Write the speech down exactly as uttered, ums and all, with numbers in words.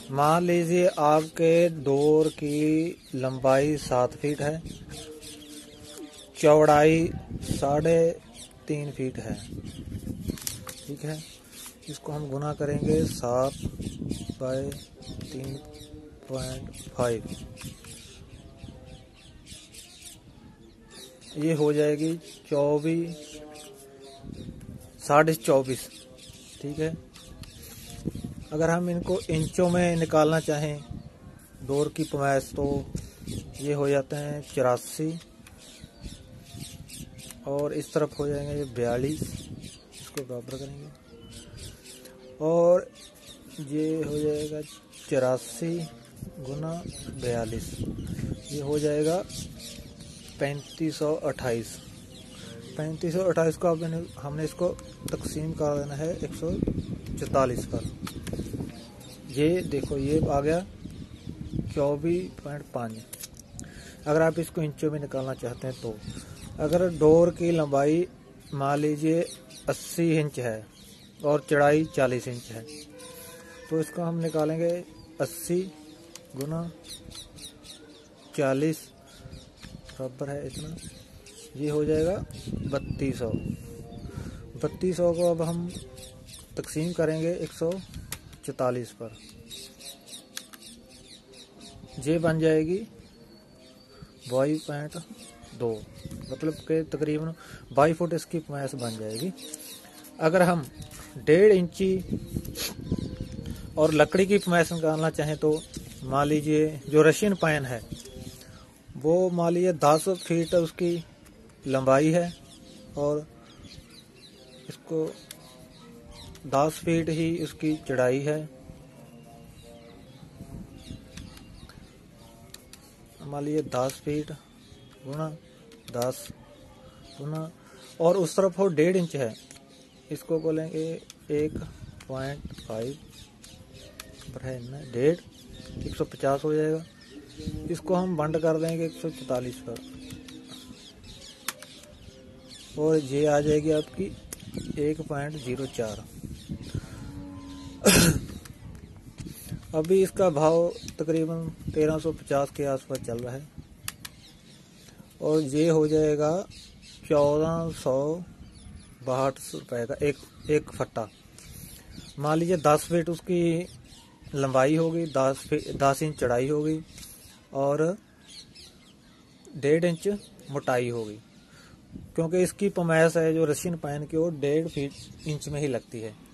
मान लीजिए आपके डोर की लंबाई सात फीट है, चौड़ाई साढ़े तीन फीट है। ठीक है, इसको हम गुना करेंगे सात बाय तीन पॉइंट फाइव, ये हो जाएगी चौबीस साढ़े चौबीस। ठीक है, अगर हम इनको इंचों में निकालना चाहें डोर की पैमाइश तो ये हो जाते हैं चौरासी, और इस तरफ हो जाएंगे ये बयालीस, इसको बराबर करेंगे, और ये हो जाएगा चौरासी गुना बयालीस, ये हो जाएगा पैंतीस सौ अट्ठाईस। पैंतीस सौ अट्ठाईस को आपने हमने इसको तकसीम कर देना है एक सौ चौतालीस पर। ये देखो ये आ गया चौबीस पॉइंट पाँच। अगर आप इसको इंचों में निकालना चाहते हैं तो अगर डोर की लंबाई मान लीजिए अस्सी इंच है और चौड़ाई चालीस इंच है तो इसको हम निकालेंगे अस्सी गुना चालीस बराबर है इतना, ये हो जाएगा बत्तीस सौ। बत्तीस सौ को अब हम तकसीम करेंगे एक सौ चौतालीस पर, ये बन जाएगी बाईस पॉइंट दो, मतलब के तकरीबन बाईस फुट इसकी पैमाइश बन जाएगी। अगर हम डेढ़ इंची और लकड़ी की पैमाइश निकालना चाहें तो मान लीजिए जो रशियन पाइन है वो मान लीजिए दस फीट उसकी लंबाई है और इसको दस फीट ही उसकी चौड़ाई है। मान लीजिए दस फीट गुना दस गुना, और उस तरफ हो डेढ़ इंच है, इसको बोलेंगे एक पॉइंट फाइव डेढ़, एक सौ पचास हो जाएगा। इसको हम बंद कर देंगे एक सौ चौतालीस पर, और ये आ जाएगी आपकी एक पॉइंट जीरो चार। अभी इसका भाव तकरीबन तेरह सौ पचास के आसपास चल रहा है, और ये हो जाएगा चौदह सौ बाहठ रुपये का एक एक फट्टा। मान लीजिए दस फीट उसकी लंबाई होगी, दस फीट दस इंच चौड़ाई होगी और डेढ़ इंच मोटाई होगी, क्योंकि इसकी पैमाइश है जो रशियन पाइन की वो डेढ़ फीट इंच में ही लगती है।